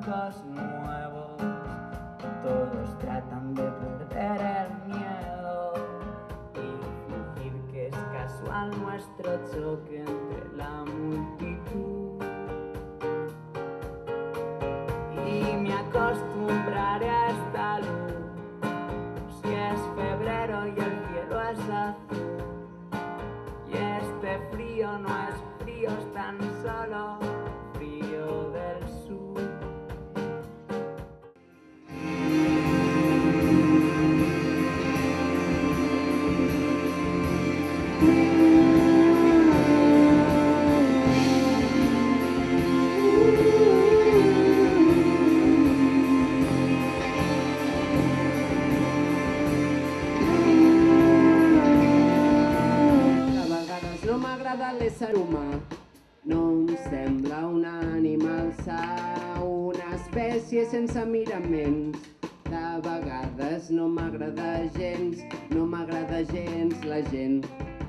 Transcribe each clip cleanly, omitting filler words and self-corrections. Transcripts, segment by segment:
hijos nuevos, todos tratan de perder el miedo y fingir que es casual nuestro choque entre la multitud. Y me acostumbraré a esta luz, si es febrero y el cielo es azul, y este frío no es frío, es tan solo frío del sur. No m'agrada l'ésser humà, no em sembla un animal sa, una espècie sense miraments. De vegades no m'agrada gens, no m'agrada gens la gent.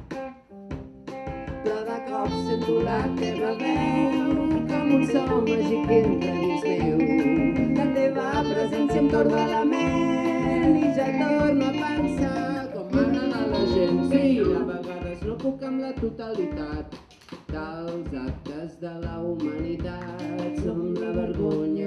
Però de cop sento la teva veu, com un so màgic que entra dins meu. La teva presència em torna la ment i ja torno a pensar com m'agrada la gent. Sí, a vegades no puc amb la totalitat dels actes de la humanitat. Som la vergonya